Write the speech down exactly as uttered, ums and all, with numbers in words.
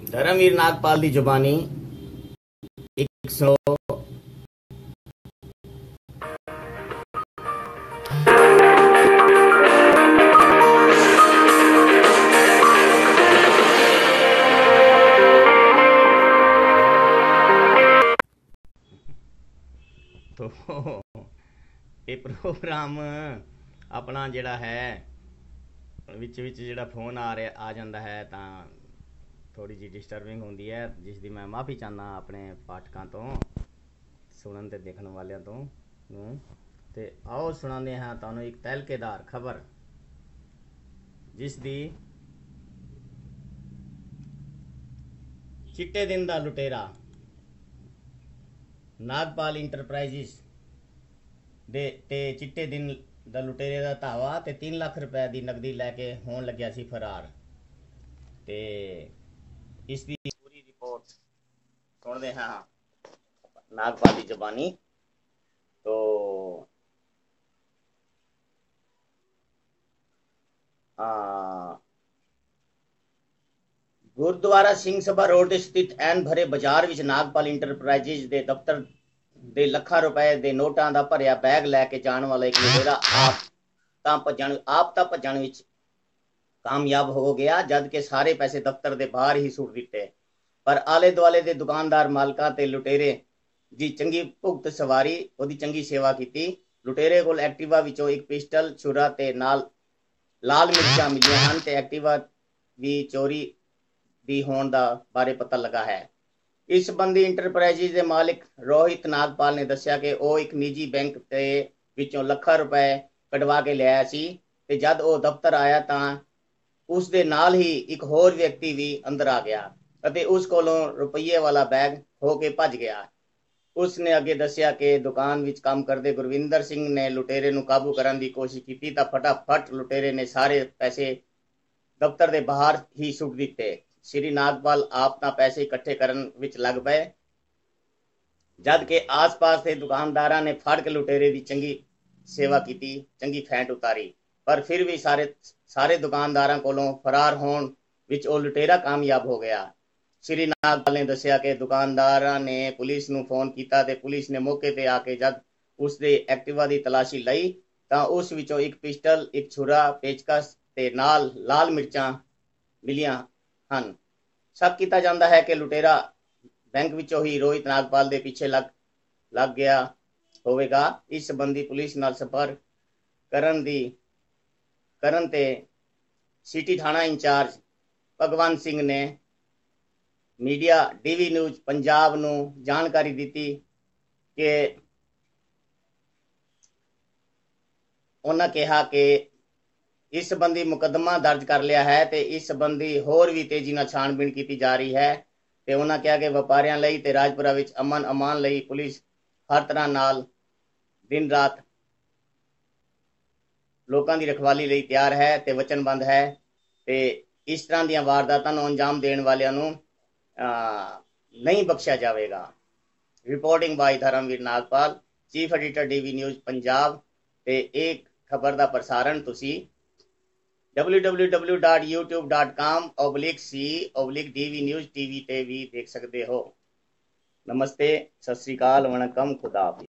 धर्मवीर नागपाल की जुबानी एक सौ तो ये प्रोग्राम अपना जिहड़ा है विच विच जिहड़ा फोन आ रहा आ जाता है तो थोड़ी जी डिस्टर्बिंग होती है, जिसकी मैं माफ़ी चाहना अपने पाठकों तो सुनन ते देखने वाले तो ते आओ सुनाने हैं तुहानूं एक तहलकेदार खबर जिसकी चिट्टे दिन का लुटेरा नागपाल इंटरप्राइजिस दे ते चिट्टे दिन दा लुटेरे का धावा ते तीन लाख रुपए की नकदी लैके होन लग्या सी फरार। ते इसकी पूरी रिपोर्ट सुनते हैं नागपाल की जुबानी। तो हाँ, गुरुद्वारा सिंह सभा रोड स्थित एन भरे बाजार विच नागपाल इंटरप्राइजिज के दफ्तर ਦੇ ਲੱਖਾਂ ਰੁਪਏ ਦੇ ਨੋਟਾਂ ਦਾ ਭਰਿਆ ਬੈਗ ਲੈ ਕੇ ਜਾਣ ਵਾਲਾ ਇੱਕ ਲੁਟੇਰਾ ਆਪ ਤਾਂ ਭੱਜਣ ਆਪ ਤਾਂ ਭੱਜਣ ਵਿੱਚ ਕਾਮਯਾਬ ਹੋ ਗਿਆ, ਜਦ ਕਿ ਸਾਰੇ ਪੈਸੇ ਦਫ਼ਤਰ ਦੇ ਬਾਹਰ ਹੀ ਸੁੱਟ ਦਿੱਤੇ। ਪਰ ਆਲੇ ਦੁਆਲੇ ਦੇ ਦੁਕਾਨਦਾਰ ਮਾਲਕਾਂ ਤੇ ਲੁਟੇਰੇ ਦੀ ਚੰਗੀ ਭੁਗਤ ਸਵਾਰੀ ਉਹਦੀ ਚੰਗੀ ਸੇਵਾ ਕੀਤੀ। ਲੁਟੇਰੇ ਕੋਲ ਐਕਟਿਵਾ ਵਿੱਚੋਂ ਇੱਕ ਪਿਸਟਲ, ਛੁਰਾ ਤੇ ਨਾਲ ਲਾਲ ਮਿਰਚਾਂ ਮਿਲੀਆਂ ਹਨ ਤੇ ਐਕਟਿਵਾ ਵੀ ਚੋਰੀ ਦੀ ਹੋਣ ਦਾ ਬਾਰੇ ਪਤਾ ਲੱਗਾ ਹੈ। इस संबंधी इंटरप्राइजिज के मालिक रोहित नागपाल ने दस्सिया कि वो एक निजी बैंक के विचों ਲੱਖਾਂ रुपए कटवा के लिया सी ते जद वो दफ्तर आया तां उस दे नाल ही एक होर व्यक्ति भी अंदर आ गया अते उस कोलों रुपये वाला बैग हो के भज गया। उसने अगे दस्सिया कि दुकान विच काम करदे गुरविंदर सिंह ने लुटेरे नूं काबू करन दी कोशिश की तां फटाफट लुटेरे ने सारे पैसे दफ्तर दे बाहर ही सुट दिते। श्री नागपाल आप तां पैसे इकट्ठे करन विच लग पे, जद के आस पास के दुकानदारां ने फड़ के लुटेरे की चंगी सेवा की, चंगी फैंट उतारी, पर फिर भी सारे सारे दुकानदारां कोलों फरार होण विच ओ लुटेरा कामयाब हो गया। श्री नागपाल ने दस्सिया कि दुकानदारां ने पुलिस नूं फोन कीता ते पुलिस ने मौके ते आके जद उस दे एक्टिवा की तलाशी लई तां उस विचों एक पिस्टल, एक छुरा, पेचकस ते नाल लाल मिर्चां मिलियां ਹਨ। शक किया जाता है कि लुटेरा बैंक विचों ही रोहित नागपाल के पीछे लग लग गया होवेगा। इस संबंधी पुलिस नाल संपर्क करन दी करन ते सिटी थाना इंचार्ज भगवंत सिंह ने मीडिया डीवी न्यूज पंजाब नूं जानकारी दी कि उन्होंने कहा कि इस संबंधी मुकदमा दर्ज कर लिया है ते इस संबंधी होर भी तेजी नाल छानबीन की जा रही है ते उन्होंने कहा कि व्यापारियों लई ते राजपुरा विच अमन अमान लई पुलिस हर तरह नाल दिन रात लोकां दी रखवाली लई तैयार है ते वचनबंद है ते इस तरह दी वारदातां नूं अंजाम देण वालियां नूं नहीं बख्शिया जाएगा। Reporting by Dharamvir Nagpal, chief editor DV news Punjab. ते एक खबर का प्रसारण तुसी W W W dot YouTube dot com oblique C oblique DV news TV ते भी देख सकते हो। नमस्ते, सत श्री अकाल, वणकम, खुदा हाफिज़।